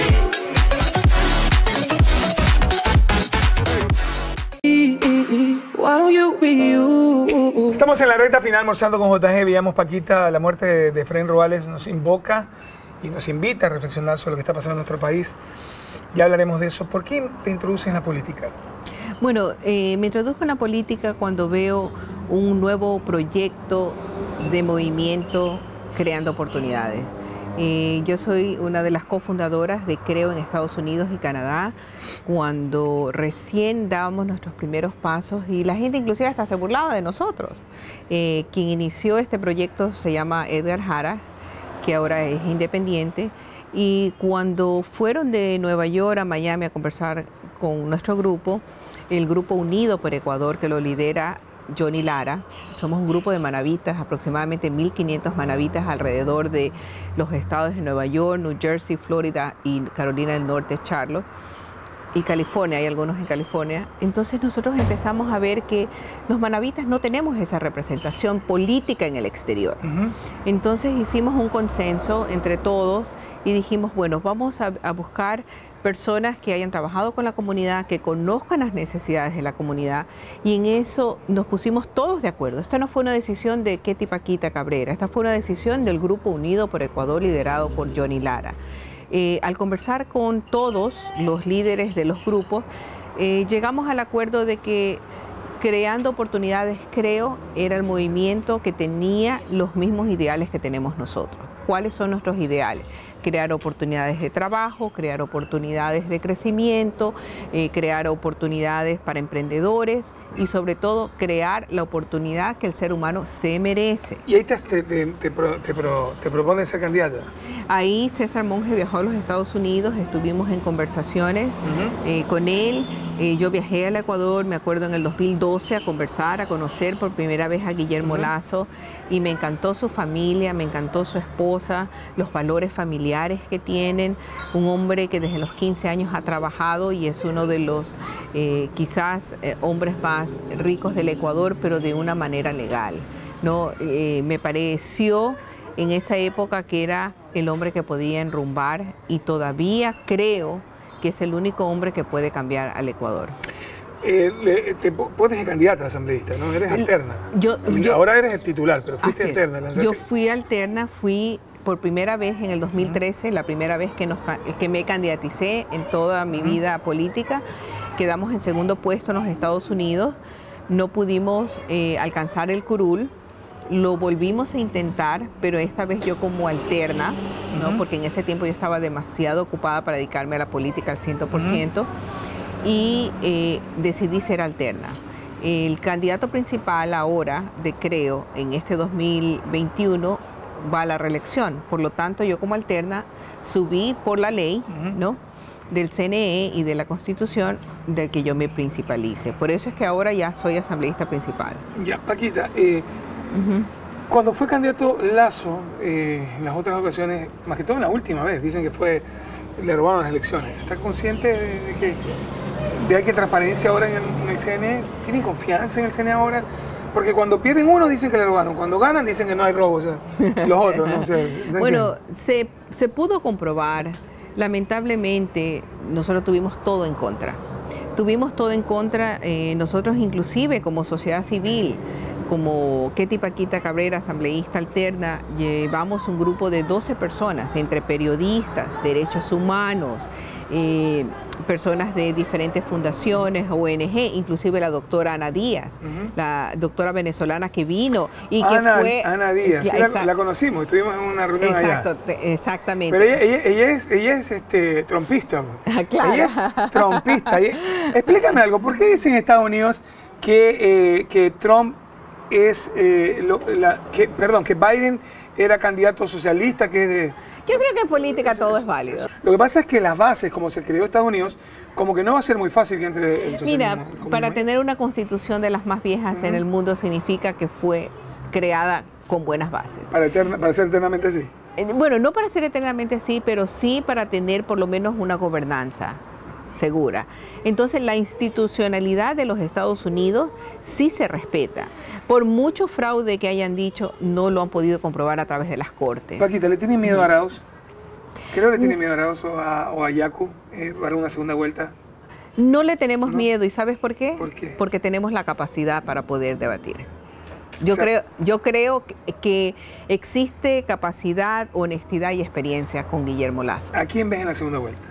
Estamos en la recta final almorzando con J G. Veíamos, Paquita, la muerte de, de Efraín Ruales nos invoca y nos invita a reflexionar sobre lo que está pasando en nuestro país. Ya hablaremos de eso. ¿Por qué te introduces en la política? Bueno, eh, me introduzco en la política cuando veo un nuevo proyecto de movimiento creando oportunidades. Eh, yo soy una de las cofundadoras de Creo en Estados Unidos y Canadá, cuando recién dábamos nuestros primeros pasos y la gente inclusive hasta se burlaba de nosotros. Eh, quien inició este proyecto se llama Edgar Jara, que ahora es independiente, y cuando fueron de Nueva York a Miami a conversar con nuestro grupo, el Grupo Unido por Ecuador, que lo lidera Johnny Lara, somos un grupo de manabitas, aproximadamente mil quinientos manabitas alrededor de los estados de Nueva York, New Jersey, Florida y Carolina del Norte, Charlotte, y California, hay algunos en California. Entonces nosotros empezamos a ver que los manabitas no tenemos esa representación política en el exterior. Uh-huh. Entonces hicimos un consenso entre todos y dijimos, bueno, vamos a, a buscar personas que hayan trabajado con la comunidad, que conozcan las necesidades de la comunidad, y en eso nos pusimos todos de acuerdo. Esta no fue una decisión de Ketty Paquita Cabrera, esta fue una decisión del Grupo Unido por Ecuador liderado por Johnny Lara. Eh, al conversar con todos los líderes de los grupos, eh, llegamos al acuerdo de que Creando Oportunidades, creo, era el movimiento que tenía los mismos ideales que tenemos nosotros. ¿Cuáles son nuestros ideales? Crear oportunidades de trabajo, crear oportunidades de crecimiento, eh, crear oportunidades para emprendedores y sobre todo crear la oportunidad que el ser humano se merece. ¿Y ahí te, te, te, te, pro, te, pro, te propone ser candidata? Ahí César Monge viajó a los Estados Unidos, estuvimos en conversaciones uh-huh. eh, con él. Eh, yo viajé al Ecuador, me acuerdo en el dos mil doce, a conversar, a conocer por primera vez a Guillermo uh-huh. Lazo, y me encantó su familia, me encantó su esposa, los valores familiares que tienen, un hombre que desde los quince años ha trabajado y es uno de los eh, quizás eh, hombres más ricos del Ecuador, pero de una manera legal, ¿no? Eh, me pareció en esa época que era el hombre que podía enrumbar y todavía creo que es el único hombre que puede cambiar al Ecuador. Eh, le, te pones de candidata a asambleísta, ¿no? Eres alterna. Yo, yo, Ahora eres el titular, pero fuiste alterna. ¿Lanzaste? Yo fui alterna, fui por primera vez en el dos mil trece, uh-huh. la primera vez que, nos, que me candidaticé en toda mi uh-huh. vida política. Quedamos en segundo puesto en los Estados Unidos, no pudimos eh, alcanzar el curul. Lo volvimos a intentar, pero esta vez yo como alterna, ¿no? Uh-huh. Porque en ese tiempo yo estaba demasiado ocupada para dedicarme a la política al cien por ciento, uh-huh. y eh, decidí ser alterna. El candidato principal ahora de Creo en este dos mil veintiuno va a la reelección. Por lo tanto, yo como alterna subí por la ley, uh-huh. ¿no?, del C N E y de la Constitución de que yo me principalice. Por eso es que ahora ya soy asambleísta principal. Ya, Paquita, eh, uh-huh. cuando fue candidato Lasso, eh, en las otras ocasiones, más que todo en la última vez, dicen que fue, le robaron las elecciones. ¿Está consciente de, de que de que transparencia ahora en el, en el C N E? ¿Tienen confianza en el C N E ahora? Porque cuando pierden uno dicen que le robaron, cuando ganan dicen que no hay robo, o sea, los otros, no sé. ¿No bueno, se, se pudo comprobar. Lamentablemente, nosotros tuvimos todo en contra. Tuvimos todo en contra, eh, nosotros inclusive como sociedad civil, como Ketty Paquita Cabrera, asambleísta alterna, llevamos un grupo de doce personas, entre periodistas, derechos humanos, eh, personas de diferentes fundaciones, O N G, inclusive la doctora Ana Díaz, uh-huh. la doctora venezolana que vino y que Ana, fue... Ana Díaz, sí, la, la conocimos, estuvimos en una reunión exacto, allá. Te, exactamente. Pero ella, ella, ella es, ella es este, trompista. Claro. Ella es trompista. Ella, explícame algo, ¿por qué dicen en Estados Unidos que, eh, que Trump es, eh, lo, la, que, perdón, que Biden era candidato socialista, que es de... Yo creo que en política todo es válido. Lo que pasa es que las bases, como se creó Estados Unidos, como que no va a ser muy fácil que entre el socialismo. Mira, para tener una constitución de las más viejas uh-huh. en el mundo significa que fue creada con buenas bases. Para, eterna, para ser eternamente así. Bueno, no para ser eternamente así, pero sí para tener por lo menos una gobernanza segura. Entonces la institucionalidad de los Estados Unidos sí se respeta. Por mucho fraude que hayan dicho, no lo han podido comprobar a través de las cortes. Paquita, ¿le tiene miedo a Arauz? Creo que le tiene miedo a Arauz o a, o a Yacu eh, para una segunda vuelta. No le tenemos ¿No? miedo, ¿y sabes por qué? ¿Por qué? Porque tenemos la capacidad para poder debatir. Yo, o sea, creo, yo creo que existe capacidad, honestidad y experiencia con Guillermo Lasso. ¿A quién ves en la segunda vuelta?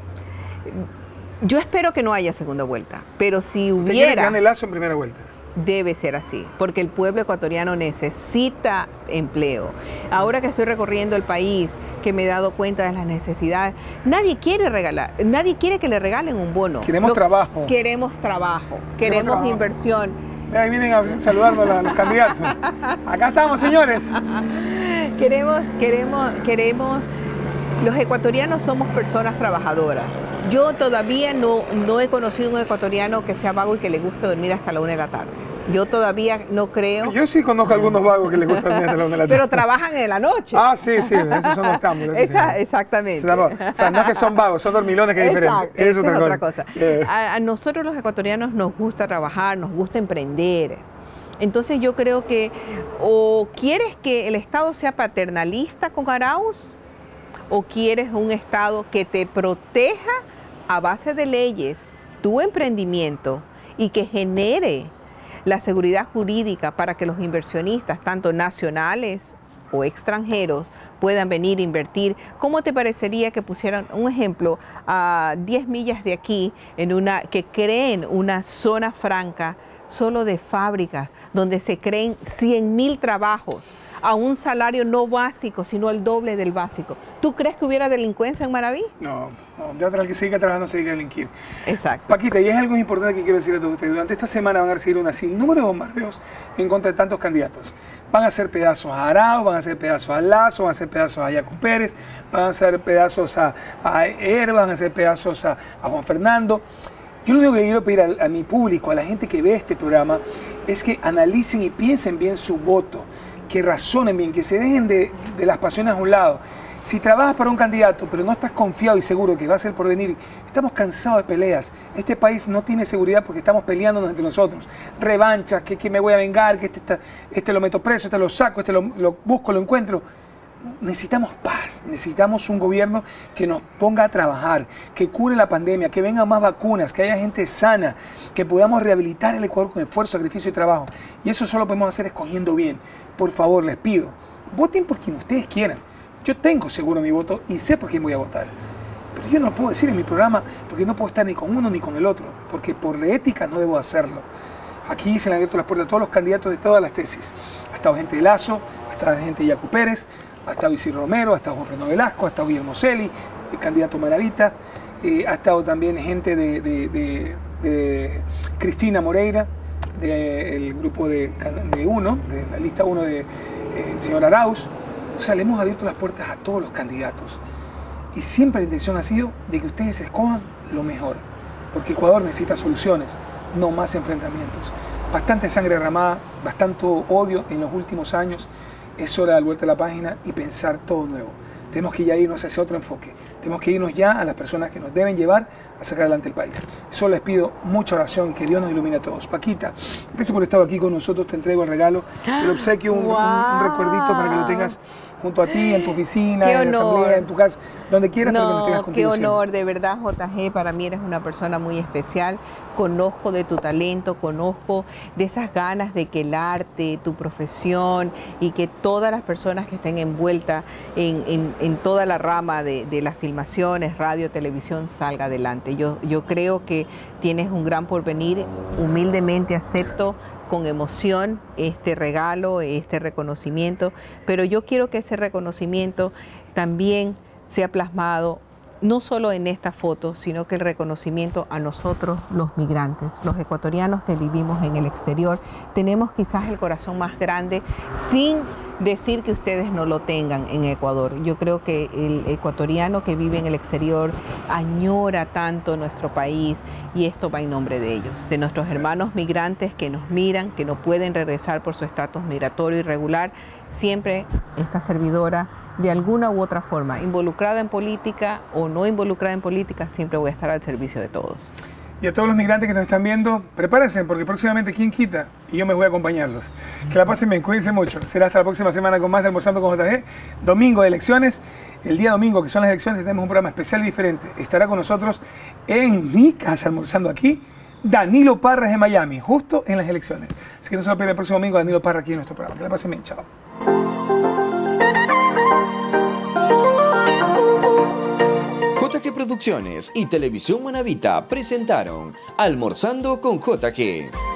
Yo espero que no haya segunda vuelta, pero si ¿Usted hubiera... quiere que gane Lasso en primera vuelta? Debe ser así, porque el pueblo ecuatoriano necesita empleo. Ahora que estoy recorriendo el país, que me he dado cuenta de las necesidades, nadie quiere regalar, nadie quiere que le regalen un bono. Queremos Lo, trabajo. Queremos trabajo, queremos, queremos trabajo. inversión. Ahí vienen a saludarnos a los candidatos. Acá estamos, señores. Queremos, queremos, queremos... Los ecuatorianos somos personas trabajadoras. Yo todavía no, no he conocido un ecuatoriano que sea vago y que le guste dormir hasta la una de la tarde. Yo todavía no creo... Yo sí conozco a algunos vagos que les gusta dormir hasta la una de la tarde. Pero trabajan en la noche. Ah, sí, sí, esos son octámbulos. Esa, sí. Exactamente. O sea, no es que son vagos, son dormilones, que es diferente. Exacto, es otra, es otra cosa. cosa. Yeah. A, a nosotros los ecuatorianos nos gusta trabajar, nos gusta emprender. Entonces yo creo que o quieres que el Estado sea paternalista con Arauz, o quieres un Estado que te proteja a base de leyes tu emprendimiento y que genere la seguridad jurídica para que los inversionistas, tanto nacionales o extranjeros, puedan venir a invertir. ¿Cómo te parecería que pusieran un ejemplo a diez millas de aquí, en una, que creen una zona franca solo de fábricas, donde se creen cien mil trabajos a un salario no básico, sino el doble del básico? ¿Tú crees que hubiera delincuencia en Maraví? No, no, de otra que se dedica a trabajar no se dedica a delinquir. Exacto. Paquita, y es algo importante que quiero decir a todos ustedes. Durante esta semana van a recibir una sin número de bombardeos en contra de tantos candidatos. Van a hacer pedazos a Arauz, van a hacer pedazos a Lasso, van a hacer pedazos a Yacu Pérez, van a hacer pedazos a, a Herba, van a hacer pedazos a, a Juan Fernando. Yo lo único que quiero pedir a, a mi público, a la gente que ve este programa, es que analicen y piensen bien su voto, que razonen bien, que se dejen de, de las pasiones a un lado. Si trabajas para un candidato, pero no estás confiado y seguro que va a ser por venir, estamos cansados de peleas. Este país no tiene seguridad porque estamos peleándonos entre nosotros. Revanchas, que, que me voy a vengar, que este, está, este lo meto preso, este lo saco, este lo, lo busco, lo encuentro. Necesitamos paz, necesitamos un gobierno que nos ponga a trabajar, que cure la pandemia, que vengan más vacunas, que haya gente sana, que podamos rehabilitar el Ecuador con esfuerzo, sacrificio y trabajo. Y eso solo podemos hacer escogiendo bien. Por favor, les pido, voten por quien ustedes quieran. Yo tengo seguro mi voto y sé por quién voy a votar. Pero yo no puedo decir en mi programa porque no puedo estar ni con uno ni con el otro, porque por ética no debo hacerlo. Aquí se le han abierto las puertas a todos los candidatos de todas las tesis. Ha estado gente de Lasso, ha estado gente de Yacu Pérez, ha estado Isidro Romero, ha estado Juan Fernando Velasco, ha estado Guillermo Celi, el candidato Maravita, eh, ha estado también gente de, de, de, de Cristina Moreira, del de grupo de, de uno, de la lista uno del de, eh, señor Arauz. O O sea, le hemos abierto las puertas a todos los candidatos. Y siempre la intención ha sido de que ustedes escojan lo mejor. Porque Ecuador necesita soluciones, no más enfrentamientos. Bastante sangre derramada, bastante odio en los últimos años. Es hora de dar vuelta a la página y pensar todo nuevo. Tenemos que ya irnos hacia otro enfoque. Tenemos que irnos ya a las personas que nos deben llevar a sacar adelante el país. Solo les pido mucha oración y que Dios nos ilumine a todos. Paquita, gracias por estar aquí con nosotros. Te entrego el regalo, el obsequio, un, wow. un, un recuerdito para que lo tengas junto a ti, en tu oficina, Qué en la honor. asamblea, en tu casa, donde quieras, no, para que nos tengas contigo qué honor, siempre. de verdad, J G, para mí eres una persona muy especial. Conozco de tu talento, conozco de esas ganas de que el arte, tu profesión y que todas las personas que estén envueltas en, en, en toda la rama de, de las filmaciones, radio, televisión, salga adelante. Yo, yo creo que tienes un gran porvenir. Humildemente acepto con emoción este regalo, este reconocimiento, pero yo quiero que ese reconocimiento también sea plasmado no solo en esta foto, sino que el reconocimiento a nosotros los migrantes, los ecuatorianos que vivimos en el exterior. Tenemos quizás el corazón más grande sin decir que ustedes no lo tengan en Ecuador. Yo creo que el ecuatoriano que vive en el exterior añora tanto nuestro país y esto va en nombre de ellos, de nuestros hermanos migrantes que nos miran, que no pueden regresar por su estatus migratorio irregular. Siempre esta servidora, de alguna u otra forma, involucrada en política o no involucrada en política, siempre voy a estar al servicio de todos. Y a todos los migrantes que nos están viendo, prepárense porque próximamente ¿quién quita? Y yo me voy a acompañarlos. Que la pasen bien, cuídense mucho. Será hasta la próxima semana con más de Almorzando con J G. Domingo de elecciones. El día domingo, que son las elecciones, tenemos un programa especial y diferente. Estará con nosotros en mi casa, almorzando aquí, Danilo Parra de Miami, justo en las elecciones. Así que no se lo pierdan el próximo domingo, Danilo Parra aquí en nuestro programa. Que la pasen bien, chao. J G Producciones y Televisión Manavita presentaron Almorzando con J G.